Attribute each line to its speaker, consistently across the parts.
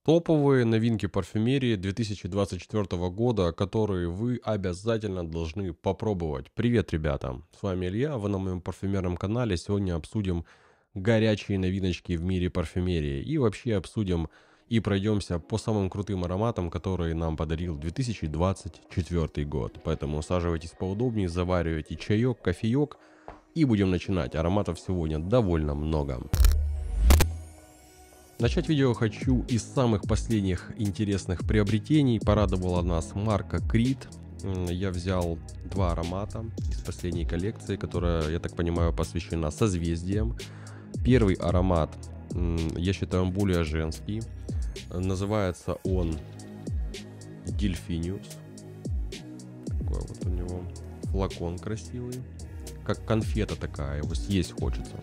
Speaker 1: Топовые новинки парфюмерии 2024 года, которые вы обязательно должны попробовать. Привет, ребята! С вами Илья, вы на моем парфюмерном канале. Сегодня обсудим горячие новиночки в мире парфюмерии. И вообще обсудим и пройдемся по самым крутым ароматам, которые нам подарил 2024 год. Поэтому усаживайтесь поудобнее, заваривайте чаек, кофеек и будем начинать. Ароматов сегодня довольно много. Начать видео хочу из самых последних интересных приобретений. Порадовала нас марка Creed. Я взял два аромата из последней коллекции, которая, я так понимаю, посвящена созвездиям. Первый аромат, я считаю, он более женский. Называется он Delphinius. Такой вот у него флакон красивый. Как конфета такая, его съесть хочется.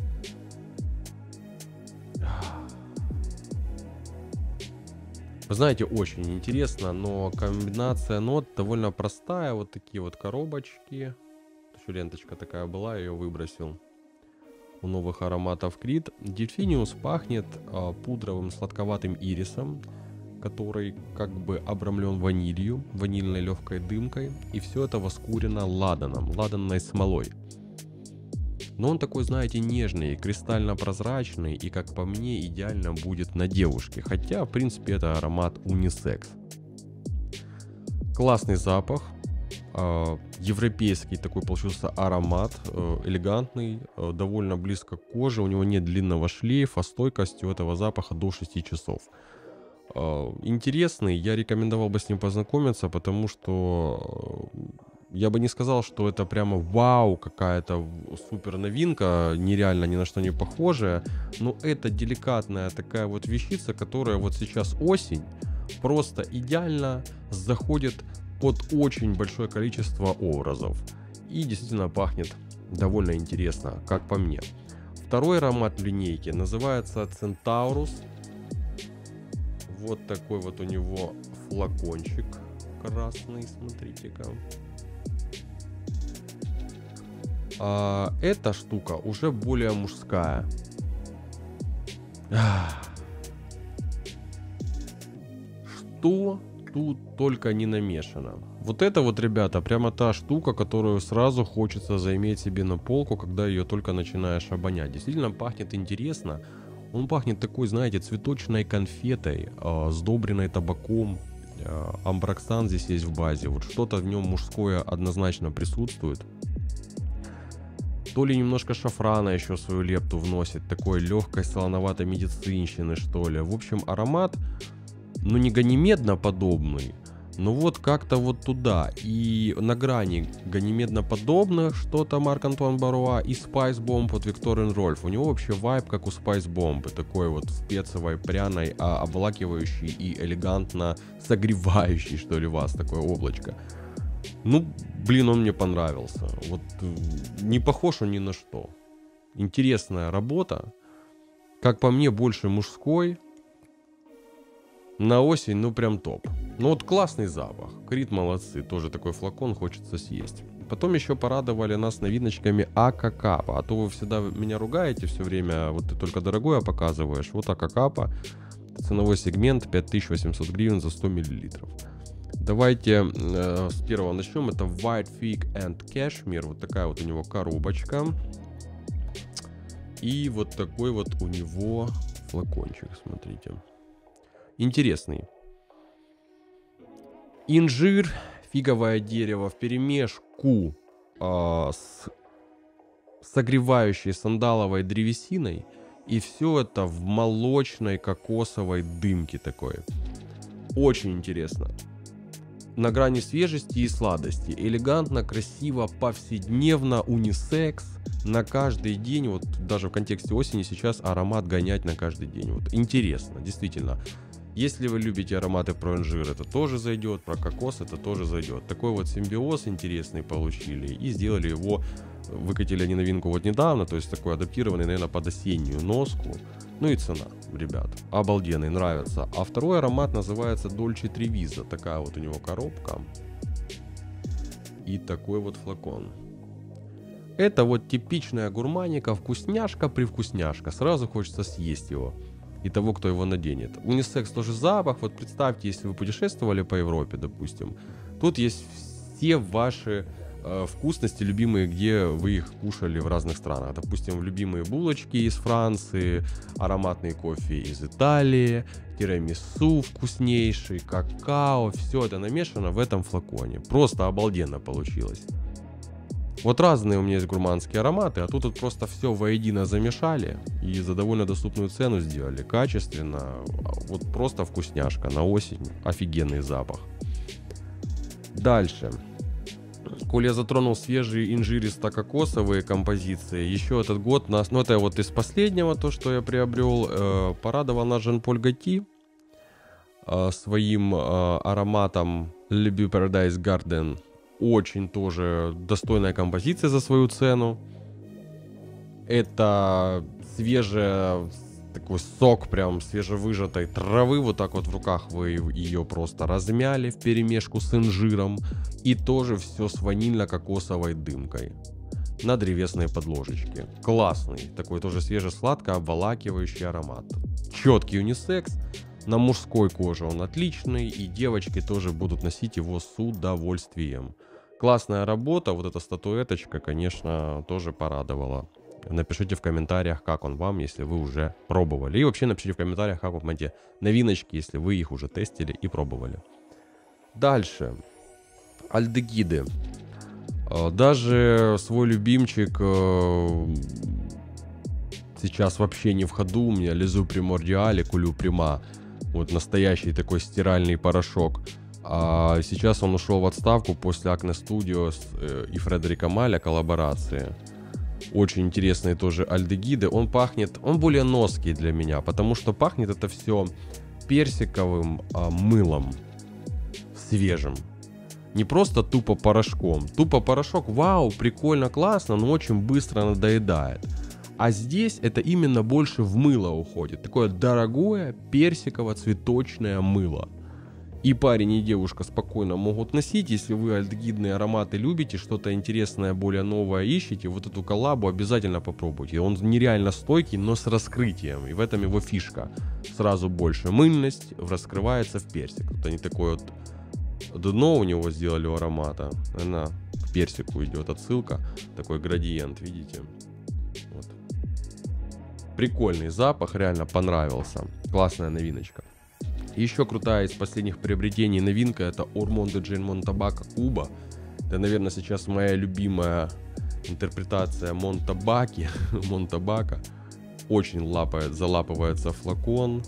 Speaker 1: Вы знаете, очень интересно, но комбинация нот довольно простая. Вот такие вот коробочки. Еще ленточка такая была, я ее выбросил. У новых ароматов Creed. Delphinius пахнет пудровым сладковатым ирисом, который как бы обрамлен ванилью, ванильной легкой дымкой. И все это воскурено ладаном, ладанной смолой. Но он такой, знаете, нежный, кристально-прозрачный и, как по мне, идеально будет на девушке. Хотя, в принципе, это аромат унисекс. Классный запах. Европейский такой получился аромат. Элегантный, довольно близко к коже. У него нет длинного шлейфа. Стойкость у этого запаха до 6 часов. Интересный. Я рекомендовал бы с ним познакомиться, потому что... Я бы не сказал, что это прямо вау, какая-то супер новинка, нереально ни на что не похожая, но это деликатная такая вот вещица, которая вот сейчас осень, просто идеально заходит под очень большое количество образов и действительно пахнет довольно интересно, как по мне. Второй аромат линейки называется Centaurus. Вот такой вот у него флакончик красный, смотрите-ка. Эта штука уже более мужская. Что тут только не намешано. Вот это вот, ребята, прямо та штука, которую сразу хочется заиметь себе на полку, когда ее только начинаешь обонять. Действительно пахнет интересно. Он пахнет такой, знаете, цветочной конфетой, сдобренной табаком. Амброксан здесь есть в базе. Вот что-то в нем мужское однозначно присутствует. То ли немножко шафрана еще свою лепту вносит, такой легкой солоноватой медицинщины, что ли. В общем, аромат, ну, не ганимедно подобный, но вот как-то вот туда. И на грани ганимедно подобно что-то Марк Антуан Баруа и Spice Bomb от Викторин Рольф. У него вообще вайб как у Spice Bomb, такой вот спецевой, пряной, обволакивающий и элегантно согревающий, что ли, вас, такое облачко. Ну, блин, он мне понравился. Вот не похож он ни на что. Интересная работа. Как по мне, больше мужской. На осень, ну, прям топ. Ну, вот классный запах. Creed молодцы. Тоже такой флакон хочется съесть. Потом еще порадовали нас новиночками Акакапа. А то вы всегда меня ругаете все время. Вот ты только дорогое показываешь. Вот Акакапа. Ценовой сегмент 5800 гривен за 100 миллилитров. Давайте с первого начнем. Это White Fig and Cashmere. Вот такая вот у него коробочка. И вот такой вот у него флакончик. Смотрите. Интересный. Инжир, фиговое дерево вперемешку с согревающей сандаловой древесиной. И все это в молочной кокосовой дымке такой. Очень интересно. На грани свежести и сладости. Элегантно, красиво, повседневно, унисекс. На каждый день, вот даже в контексте осени сейчас аромат гонять на каждый день. Вот интересно, действительно. Если вы любите ароматы про инжир, это тоже зайдет. Про кокос это тоже зайдет. Такой вот симбиоз интересный получили. И сделали его, выкатили они новинку вот недавно. То есть такой адаптированный, наверное, под осеннюю носку. Ну и цена, ребят, обалденный, нравится. А второй аромат называется Dolce Treviso. Такая вот у него коробка. И такой вот флакон. Это вот типичная гурманика, вкусняшка-привкусняшка. Сразу хочется съесть его. и того, кто его наденет. Унисекс тоже запах. Вот представьте, если вы путешествовали по Европе, допустим, тут есть все ваши вкусности любимые, где вы их кушали в разных странах. Допустим, любимые булочки из Франции, ароматный кофе из Италии, тирамису вкуснейший, какао. Все это намешано в этом флаконе. Просто обалденно получилось. Вот разные у меня есть гурманские ароматы, а тут вот просто все воедино замешали и за довольно доступную цену сделали. Качественно, вот просто вкусняшка на осень. Офигенный запах. Дальше. Коль я затронул свежие инжиристо-кокосовые композиции, еще этот год нас, ну это вот из последнего, то, что я приобрел, порадовал нас Жан-Поль Готти своим ароматом Le Beau Paradise Garden. Очень тоже достойная композиция за свою цену. Это свежая, такой сок прям свежевыжатой травы. Вот так вот в руках вы ее просто размяли вперемешку с инжиром. И тоже все с ванильно-кокосовой дымкой на древесной подложечке. Классный, такой тоже свежесладко обволакивающий аромат. Четкий унисекс. На мужской коже он отличный. И девочки тоже будут носить его с удовольствием. Классная работа, вот эта статуэточка, конечно, тоже порадовала. Напишите в комментариях, как он вам, если вы уже пробовали. И вообще напишите в комментариях, как вам эти новиночки, если вы их уже тестили и пробовали. Дальше. Альдегиды. Даже свой любимчик сейчас вообще не в ходу. У меня Лизу Примордиале, Кулю Прима. Вот настоящий такой стиральный порошок. А сейчас он ушел в отставку после Acne Studios и Фредерика Маля коллаборации. Очень интересные тоже альдегиды. Он пахнет, он более ноский для меня, потому что пахнет это все персиковым мылом свежим. Не просто тупо порошком. Тупо порошок, вау, прикольно, классно, но очень быстро надоедает. А здесь это именно больше в мыло уходит. Такое дорогое персиково-цветочное мыло. И парень, и девушка спокойно могут носить. Если вы альдегидные ароматы любите, что-то интересное, более новое ищете, вот эту коллабу обязательно попробуйте. Он нереально стойкий, но с раскрытием. И в этом его фишка. Сразу больше мыльность раскрывается в персик. Вот они такое вот дно у него сделали у аромата. Она к персику идет отсылка. Такой градиент, видите? Вот. Прикольный запах, реально понравился. Классная новиночка. Еще крутая из последних приобретений новинка — это Ormondo Jane Montabacco Cuba. Это, наверное, сейчас моя любимая интерпретация Монтабаки. Монтабака. Очень залапывается флакон.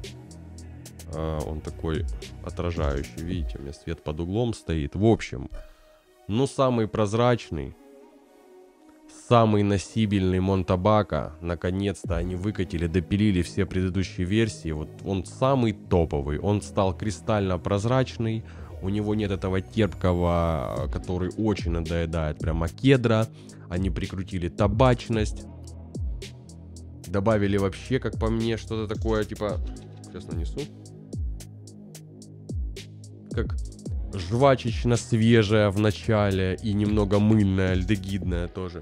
Speaker 1: Он такой отражающий, видите, у меня свет под углом стоит. В общем, ну самый прозрачный, самый носибельный Монтабака. Наконец-то они выкатили, допилили все предыдущие версии. Вот он самый топовый. Он стал кристально прозрачный. У него нет этого терпкого, который очень надоедает, прямо кедра. Они прикрутили табачность. Добавили вообще, как по мне, что-то такое, типа... Сейчас нанесу. Как жвачечно свежая в начале и немного мыльная, альдегидная тоже.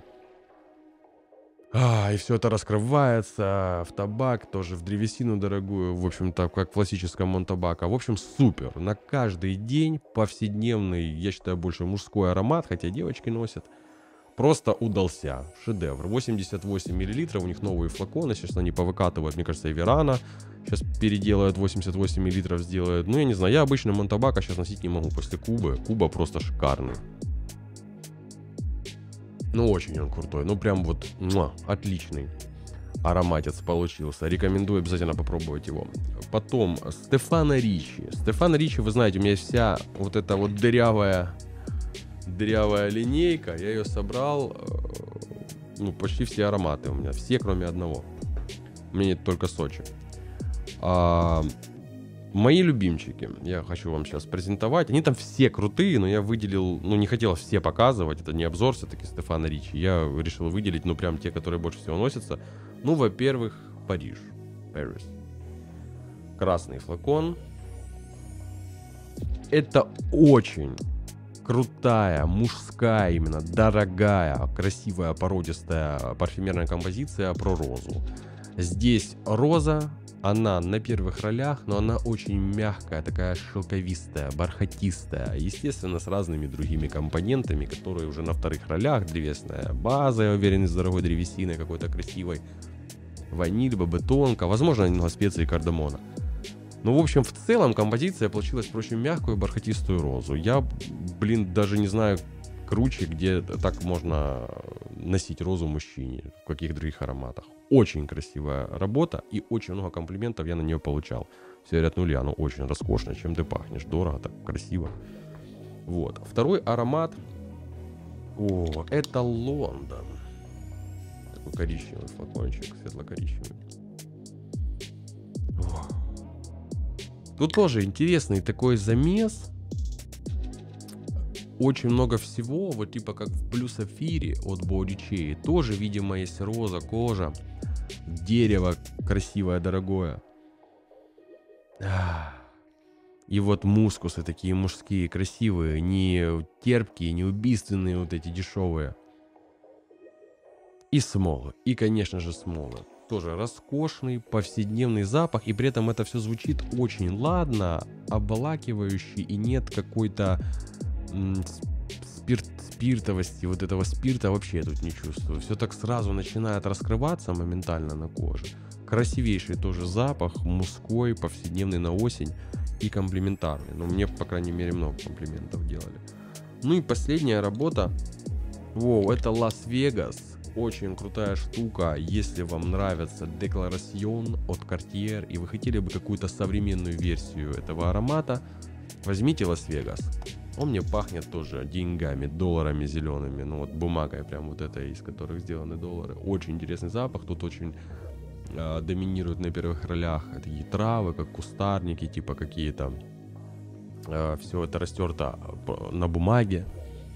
Speaker 1: И все это раскрывается в табак, тоже в древесину дорогую, в общем-то, как в классическом Монтабако. В общем, супер. На каждый день повседневный, я считаю, больше мужской аромат, хотя девочки носят. Просто удался. Шедевр. 88 мл, у них новые флаконы, сейчас они повыкатывают, мне кажется, и Верана. Сейчас переделают, 88 мл сделают. Ну, я не знаю, я обычно Монтабако сейчас носить не могу после Кубы. Куба просто шикарный. Ну, очень он крутой. Ну, прям вот отличный ароматец получился. Рекомендую обязательно попробовать его. Потом Стефано Риччи. Стефано Риччи, вы знаете, у меня есть вся вот эта вот дырявая линейка. Я ее собрал. Ну, почти все ароматы у меня. Все, кроме одного. У меня нет только Сочи. Мои любимчики, я хочу вам сейчас презентовать. Они там все крутые, но я выделил, ну не хотел все показывать, это не обзор все-таки Стефано Риччи. Я решил выделить, ну прям те, которые больше всего носятся. Ну, во-первых, Париж. Paris. Красный флакон. Это очень крутая, мужская именно, дорогая, красивая, породистая парфюмерная композиция про розу. Здесь роза, она на первых ролях, но она очень мягкая, такая шелковистая, бархатистая. Естественно, с разными другими компонентами, которые уже на вторых ролях. Древесная база, я уверен, из дорогой древесины, какой-то красивой. Ваниль, бобетонка, возможно, немного специй и кардамона. Ну, в общем, в целом композиция получилась проще мягкую бархатистую розу. Я, даже не знаю круче, где так можно носить розу мужчине, в каких других ароматах. Очень красивая работа и очень много комплиментов я на нее получал. Все говорят, ну, оно очень роскошно, чем ты пахнешь, дорого, так красиво. Вот. Второй аромат, это Лондон. Такой коричневый флакончик, светло-коричневый. Тут тоже интересный такой замес. Очень много всего, вот типа как в Blue Sapphire от Bodychey. Тоже, видимо, есть роза, кожа, дерево красивое, дорогое. И вот мускусы такие мужские, красивые, не терпкие, не убийственные, вот эти дешевые. И смолы, и, конечно же, смолы. Тоже роскошный, повседневный запах, и при этом это все звучит очень ладно, обволакивающе, и нет какой-то спиртовости, вот этого спирта вообще я тут не чувствую. Все так сразу начинает раскрываться моментально на коже. Красивейший тоже запах, мужской, повседневный на осень и комплиментарный. Но мне, по крайней мере, много комплиментов делали. Ну и последняя работа. Это Лас-Вегас. Очень крутая штука, если вам нравится Declaration от Cartier и вы хотели бы какую-то современную версию этого аромата, возьмите Лас-Вегас. Он мне пахнет тоже деньгами, долларами зелеными, ну вот бумагой прям вот этой, из которых сделаны доллары. Очень интересный запах, тут очень доминируют на первых ролях такие травы, как кустарники, типа какие-то. Все это растерто на бумаге.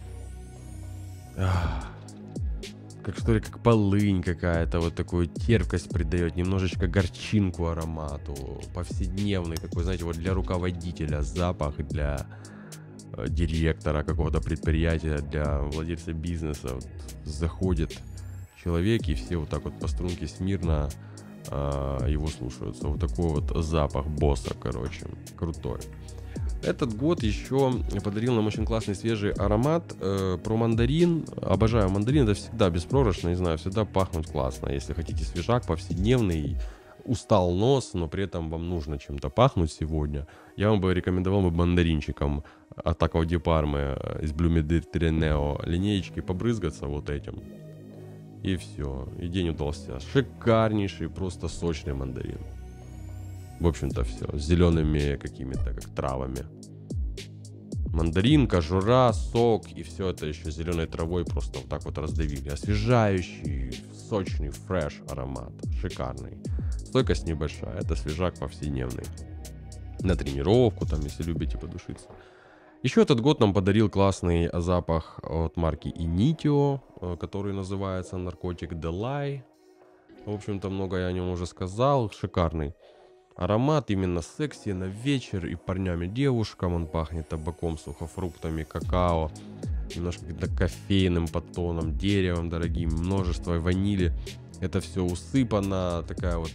Speaker 1: Как полынь какая-то, вот такую терпкость придает, немножечко горчинку аромату, повседневный такой, знаете, вот для руководителя запах, для директора какого-то предприятия, для владельца бизнеса. Вот заходит человек, и все вот так вот по струнке смирно его слушаются. Вот такой вот запах босса, короче, крутой. Этот год еще подарил нам очень классный свежий аромат про мандарин. Обожаю мандарин, это всегда беспроигрышно, не знаю, всегда пахнуть классно. Если хотите свежак, повседневный, устал нос, но при этом вам нужно чем-то пахнуть сегодня, я вам бы рекомендовал мандаринчиком от Acqua di Parma из Blue Mediterraneo линеечки побрызгаться вот этим. И все, и день удался. Шикарнейший, просто сочный мандарин. В общем-то все, с зелеными какими-то как травами. Мандарин, кожура, сок и все это еще зеленой травой просто вот так вот раздавили. Освежающий, сочный, фреш аромат, шикарный. Стойкость небольшая, это свежак повседневный. На тренировку там, если любите подушиться. Еще этот год нам подарил классный запах от марки Initio, который называется наркотик Delay. В общем-то много я о нем уже сказал, шикарный. Аромат именно секси на вечер и парнями девушкам. Он пахнет табаком, сухофруктами, какао, немножко кофейным подтоном, деревом дорогим, множество ванили. Это все усыпано, такая вот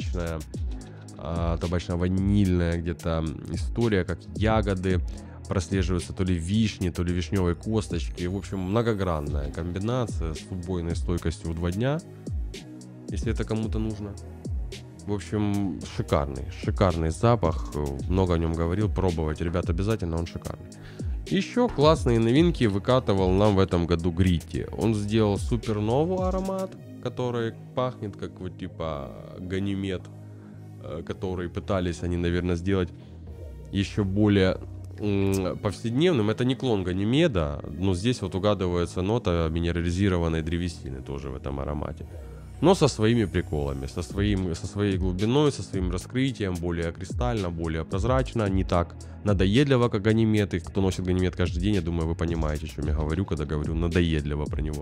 Speaker 1: табачно-ванильная где-то история, как ягоды. Прослеживаются то ли вишни, то ли вишневые косточки. В общем, многогранная комбинация с убойной стойкостью в 2 дня, если это кому-то нужно. В общем, шикарный запах, много о нем говорил, пробовать, ребят, обязательно, он шикарный. Еще классные новинки выкатывал нам в этом году Гритти. Он сделал суперновый аромат, который пахнет как вот типа Ганимед, который пытались они, наверное, сделать еще более повседневным. Это не клон Ганимеда, но здесь вот угадывается нота минерализированной древесины тоже в этом аромате. Но со своими приколами, со своей глубиной, со своим раскрытием, более кристально, более прозрачно, не так надоедливо, как Ганимед. И кто носит Ганимед каждый день, я думаю, вы понимаете, о чем я говорю, когда говорю надоедливо про него.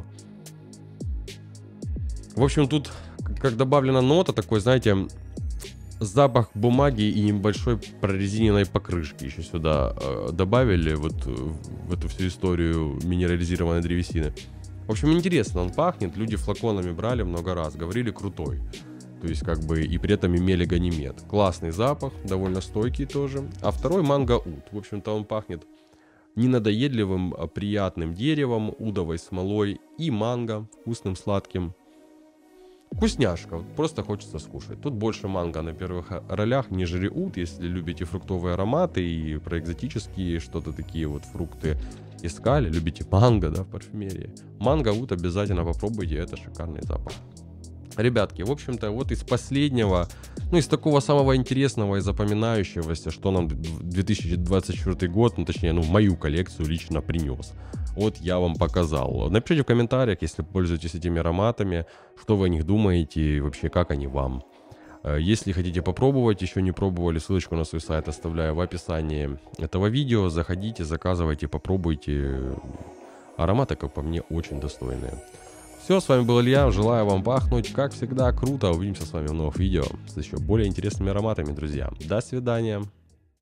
Speaker 1: В общем, тут как добавлена нота, такой, знаете, запах бумаги и небольшой прорезиненной покрышки еще сюда добавили вот в эту всю историю минерализированной древесины. В общем, интересно он пахнет. Люди флаконами брали много раз, говорили крутой. То есть как бы и при этом имели ганимед. Классный запах, довольно стойкий тоже. А второй манго-ут. В общем-то он пахнет ненадоедливым, приятным деревом, удовой смолой и манго, вкусным, сладким. Вкусняшка, просто хочется скушать. Тут больше манго на первых ролях, нежели ут, если любите фруктовые ароматы и про экзотические что-то такие вот фрукты искали, любите манго, да, в парфюмерии. Манго, ут обязательно попробуйте, это шикарный запах. Ребятки, в общем-то, вот из последнего, ну, из такого самого интересного и запоминающегося, что нам 2024 год, ну, точнее, ну, мою коллекцию лично принес. Вот я вам показал. Напишите в комментариях, если пользуетесь этими ароматами, что вы о них думаете и вообще, как они вам. Если хотите попробовать, еще не пробовали, ссылочку на свой сайт оставляю в описании этого видео. Заходите, заказывайте, попробуйте. Ароматы, как по мне, очень достойные. Все, с вами был Илья, желаю вам пахнуть, как всегда, круто. Увидимся с вами в новых видео с еще более интересными ароматами, друзья. До свидания.